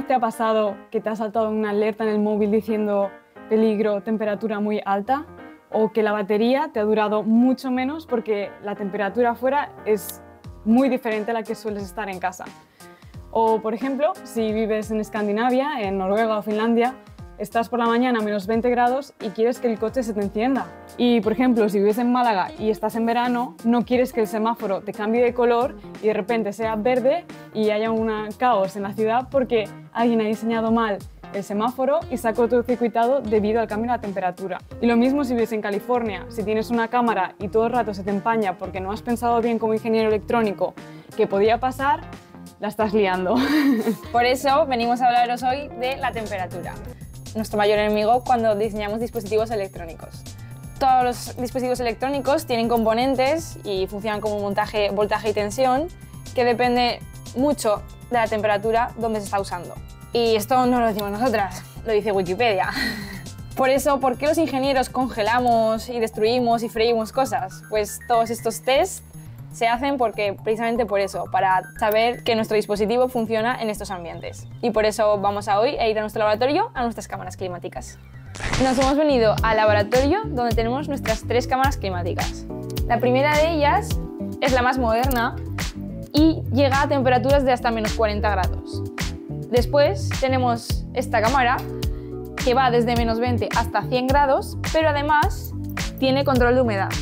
vez te ha pasado que te ha saltado una alerta en el móvil diciendo peligro, temperatura muy alta? ¿O que la batería te ha durado mucho menos porque la temperatura afuera es muy diferente a la que sueles estar en casa? O, por ejemplo, si vives en Escandinavia, en Noruega o Finlandia, estás por la mañana a menos 20 grados y quieres que el coche se te encienda. Y, por ejemplo, si vives en Málaga y estás en verano, no quieres que el semáforo te cambie de color y de repente sea verde y haya un caos en la ciudad porque alguien ha diseñado mal el semáforo y se ha cortocircuitado debido al cambio de la temperatura. Y lo mismo si vives en California, si tienes una cámara y todo el rato se te empaña porque no has pensado bien como ingeniero electrónico que podía pasar, la estás liando. Por eso venimos a hablaros hoy de la temperatura, nuestro mayor enemigo cuando diseñamos dispositivos electrónicos. Todos los dispositivos electrónicos tienen componentes y funcionan como montaje, voltaje y tensión que depende mucho de la temperatura donde se está usando. Y esto no lo decimos nosotras, lo dice Wikipedia. Por eso, ¿por qué los ingenieros congelamos y destruimos y freímos cosas? Pues todos estos tests se hacen precisamente por eso, para saber que nuestro dispositivo funciona en estos ambientes. Y por eso vamos a hoy a ir a nuestro laboratorio, a nuestras cámaras climáticas. Nos hemos venido al laboratorio donde tenemos nuestras 3 cámaras climáticas. La primera de ellas es la más moderna y llega a temperaturas de hasta menos 40 grados. Después tenemos esta cámara que va desde menos 20 hasta 100 grados, pero además tiene control de humedad.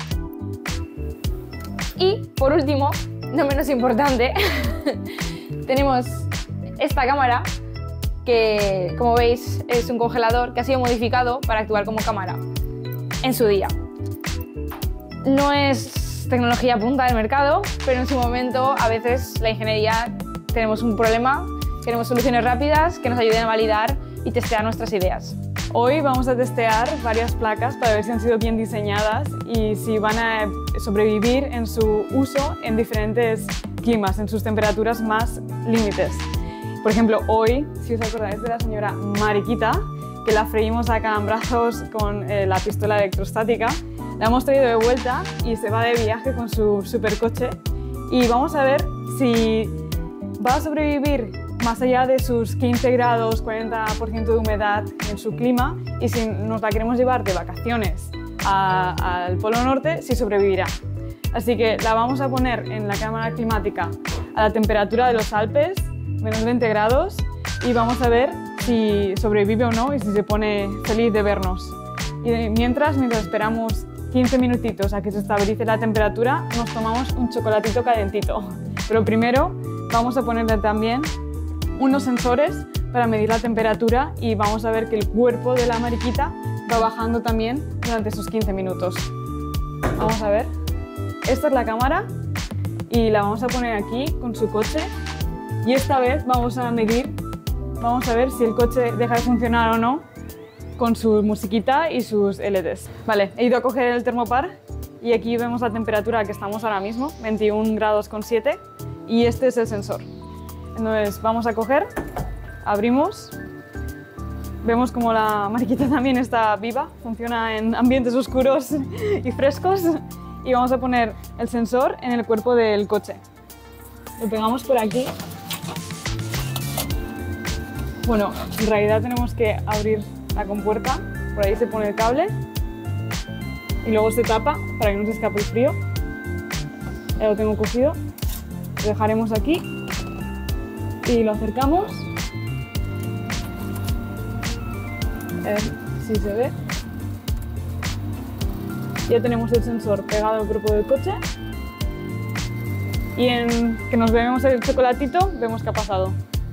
Y por último, no menos importante, tenemos esta cámara que, como veis, es un congelador que ha sido modificado para actuar como cámara en su día. No es tecnología punta del mercado, pero en su momento a veces la ingeniería tenemos un problema, queremos soluciones rápidas que nos ayuden a validar y testear nuestras ideas. Hoy vamos a testear varias placas para ver si han sido bien diseñadas y si van a sobrevivir en su uso en diferentes climas, en sus temperaturas más límites. Por ejemplo, hoy, si os acordáis de la señora Mariquita, que la freímos a calambrazos con la pistola electrostática, la hemos traído de vuelta y se va de viaje con su supercoche y vamos a ver si va a sobrevivir más allá de sus 15 grados, 40% de humedad en su clima, y si nos la queremos llevar de vacaciones al Polo Norte, si sobrevivirá. Así que la vamos a poner en la cámara climática a la temperatura de los Alpes, menos 20 grados, y vamos a ver si sobrevive o no y si se pone feliz de vernos. Y mientras esperamos 15 minutitos a que se estabilice la temperatura, nos tomamos un chocolatito calentito. Pero primero vamos a ponerle también unos sensores para medir la temperatura y vamos a ver que el cuerpo de la mariquita va bajando también durante esos 15 minutos. Vamos a ver. Esta es la cámara y la vamos a poner aquí con su coche y esta vez vamos a medir, vamos a ver si el coche deja de funcionar o no con su musiquita y sus LEDs. Vale, he ido a coger el termopar y aquí vemos la temperatura a la que estamos ahora mismo, 21 grados con 7, y este es el sensor. Entonces vamos a coger, abrimos, vemos como la mariquita también está viva, funciona en ambientes oscuros y frescos, y vamos a poner el sensor en el cuerpo del coche. Lo pegamos por aquí. Bueno, en realidad tenemos que abrir la compuerta, por ahí se pone el cable y luego se tapa para que no se escape el frío. Ya lo tengo cogido, lo dejaremos aquí. Y lo acercamos, a ver si se ve. Ya tenemos el sensor pegado al cuerpo del coche y en que nos bebemos el chocolatito vemos que ha pasado.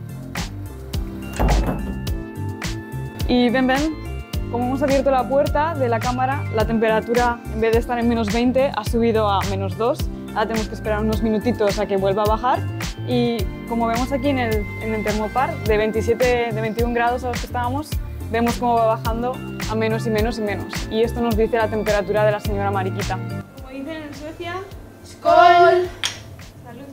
Y ven, como hemos abierto la puerta de la cámara, la temperatura en vez de estar en menos 20 ha subido a menos 2. Ahora tenemos que esperar unos minutitos a que vuelva a bajar. Y como vemos aquí en el termopar, de 21 grados a los que estábamos, vemos cómo va bajando a menos y menos y menos. Y esto nos dice la temperatura de la señora Mariquita. Como dicen en Suecia, ¡Skål! ¡Salud!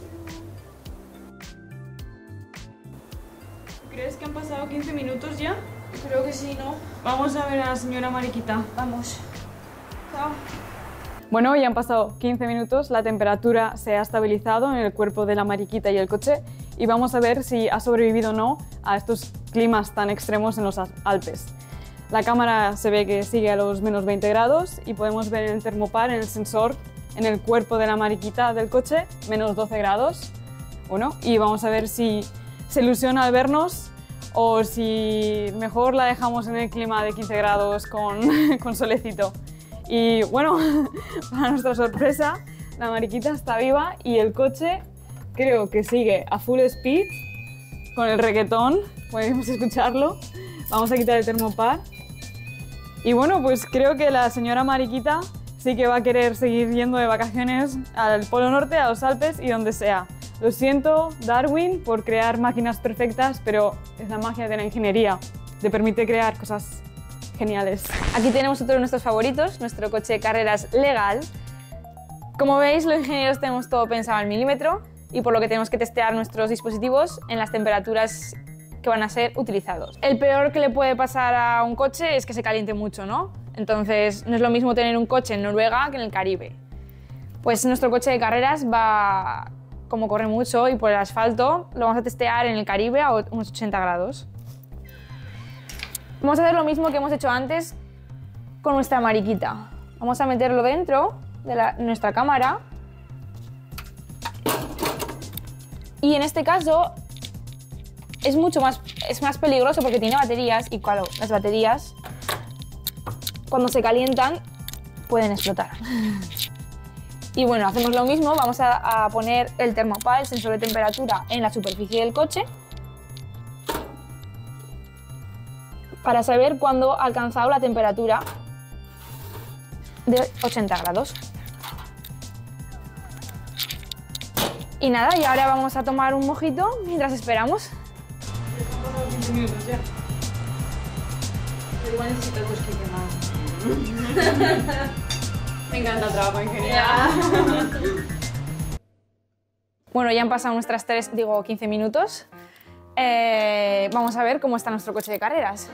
¿Crees que han pasado 15 minutos ya? Creo que sí, ¿no? Vamos a ver a la señora Mariquita. Vamos. Chao. Bueno, ya han pasado 15 minutos, la temperatura se ha estabilizado en el cuerpo de la mariquita y el coche y vamos a ver si ha sobrevivido o no a estos climas tan extremos en los Alpes. La cámara se ve que sigue a los menos 20 grados y podemos ver en el termopar, en el sensor, en el cuerpo de la mariquita del coche, menos 12 grados. Bueno, y vamos a ver si se ilusiona al vernos o si mejor la dejamos en el clima de 15 grados con solecito. Y bueno, para nuestra sorpresa, la mariquita está viva y el coche creo que sigue a full speed con el reggaetón, podemos escucharlo. Vamos a quitar el termopar. Y bueno, pues creo que la señora mariquita sí que va a querer seguir yendo de vacaciones al Polo Norte, a los Alpes y donde sea. Lo siento, Darwin, por crear máquinas perfectas, pero es la magia de la ingeniería. Te permite crear cosas geniales. Aquí tenemos otro de nuestros favoritos, nuestro coche de carreras legal. Como veis, los ingenieros tenemos todo pensado al milímetro y por lo que tenemos que testear nuestros dispositivos en las temperaturas que van a ser utilizados. El peor que le puede pasar a un coche es que se caliente mucho, ¿no? Entonces, no es lo mismo tener un coche en Noruega que en el Caribe. Pues nuestro coche de carreras va, como corre mucho y por el asfalto, lo vamos a testear en el Caribe a unos 80 grados. Vamos a hacer lo mismo que hemos hecho antes con nuestra mariquita. Vamos a meterlo dentro de nuestra cámara. Y en este caso es más peligroso porque tiene baterías y claro, las baterías cuando se calientan pueden explotar. Y bueno, hacemos lo mismo, vamos a poner el termopar, el sensor de temperatura, en la superficie del coche para saber cuándo ha alcanzado la temperatura de 80 grados. Y nada, y ahora vamos a tomar un mojito mientras esperamos. 15 minutos ya. Pero igual necesito cosquilla más. Me encanta el trabajo de ingeniería. Bueno, ya han pasado nuestras 15 minutos. Vamos a ver cómo está nuestro coche de carreras.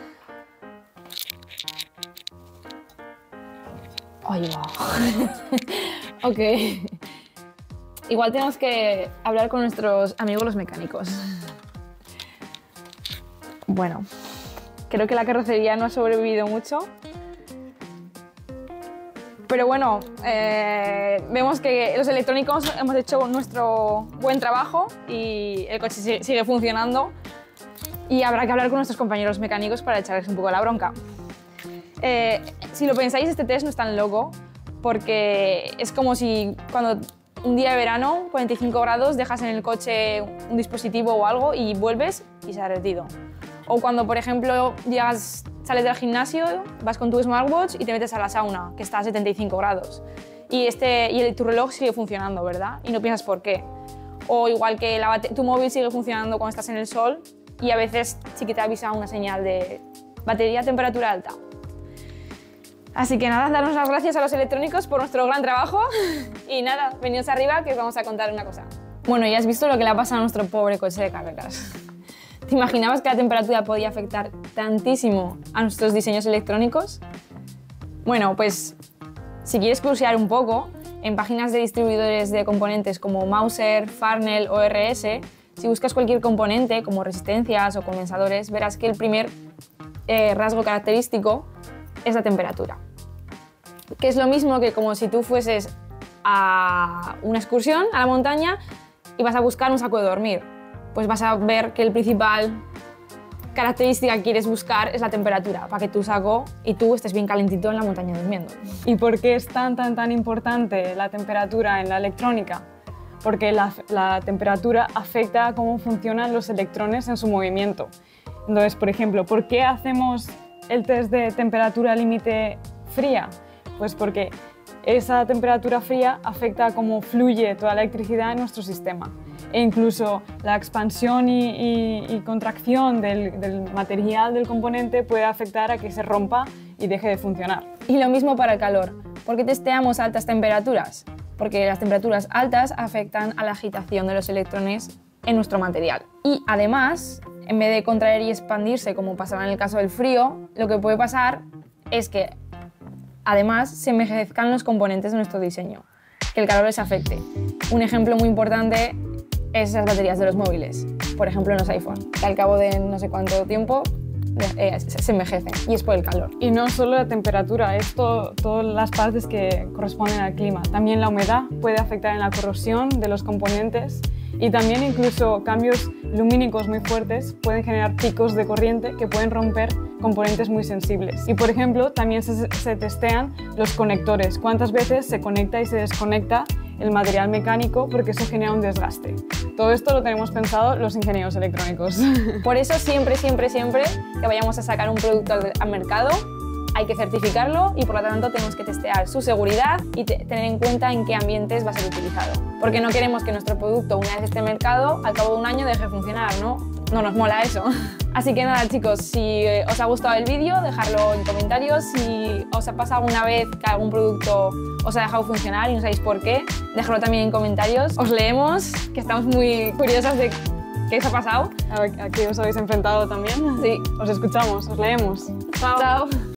Ahí va. Ok. Igual tenemos que hablar con nuestros amigos los mecánicos. Bueno, creo que la carrocería no ha sobrevivido mucho. Pero bueno, vemos que los electrónicos hemos hecho nuestro buen trabajo y el coche sigue funcionando y habrá que hablar con nuestros compañeros mecánicos para echarles un poco la bronca. Si lo pensáis, este test no es tan loco porque es como si cuando un día de verano, 45 grados, dejas en el coche un dispositivo o algo y vuelves y se ha derretido. O cuando, por ejemplo, sales del gimnasio, vas con tu smartwatch y te metes a la sauna, que está a 75 grados. Y tu reloj sigue funcionando, ¿verdad? Y no piensas por qué. O igual que tu móvil sigue funcionando cuando estás en el sol y a veces sí que te avisa una señal de batería a temperatura alta. Así que nada, darnos las gracias a los electrónicos por nuestro gran trabajo y nada, venidos arriba que os vamos a contar una cosa. Bueno, ya has visto lo que le ha pasado a nuestro pobre coche de carreras. ¿Te imaginabas que la temperatura podía afectar tantísimo a nuestros diseños electrónicos? Bueno, pues si quieres curiosear un poco, en páginas de distribuidores de componentes como Mouser, Farnell o RS, si buscas cualquier componente como resistencias o condensadores, verás que el primer rasgo característico es la temperatura. Que es lo mismo que como si tú fueses a una excursión a la montaña y vas a buscar un saco de dormir. Pues vas a ver que el principal característica que quieres buscar es la temperatura, para que tu saco y tú estés bien calentito en la montaña durmiendo. ¿Y por qué es tan importante la temperatura en la electrónica? Porque la temperatura afecta a cómo funcionan los electrones en su movimiento. Entonces, por ejemplo, ¿por qué hacemos el test de temperatura límite fría? Pues porque esa temperatura fría afecta a cómo fluye toda la electricidad en nuestro sistema. E incluso la expansión y contracción del material del componente puede afectar a que se rompa y deje de funcionar. Y lo mismo para el calor. ¿Por qué testeamos altas temperaturas? Porque las temperaturas altas afectan a la agitación de los electrones en nuestro material. Y además, en vez de contraer y expandirse como pasará en el caso del frío, lo que puede pasar es que además se envejezcan los componentes de nuestro diseño, que el calor les afecte. Un ejemplo muy importante esas baterías de los móviles, por ejemplo en los iPhone, que al cabo de no sé cuánto tiempo se envejecen y es por el calor. Y no solo la temperatura, es todas las partes que corresponden al clima. También la humedad puede afectar en la corrosión de los componentes y también incluso cambios lumínicos muy fuertes pueden generar picos de corriente que pueden romper componentes muy sensibles. Y por ejemplo, también se testean los conectores, cuántas veces se conecta y se desconecta el material mecánico porque eso genera un desgaste. Todo esto lo tenemos pensado los ingenieros electrónicos. Por eso siempre que vayamos a sacar un producto al mercado hay que certificarlo y por lo tanto tenemos que testear su seguridad y tener en cuenta en qué ambientes va a ser utilizado. Porque no queremos que nuestro producto, una vez esté en mercado, al cabo de un año deje de funcionar, ¿no? No nos mola eso. Así que nada, chicos, si os ha gustado el vídeo, dejadlo en comentarios. Si os ha pasado alguna vez que algún producto os ha dejado funcionar y no sabéis por qué, dejadlo también en comentarios. Os leemos, que estamos muy curiosas de qué os ha pasado. ¿A qué os habéis enfrentado también? Sí. Os escuchamos, os leemos. Chao.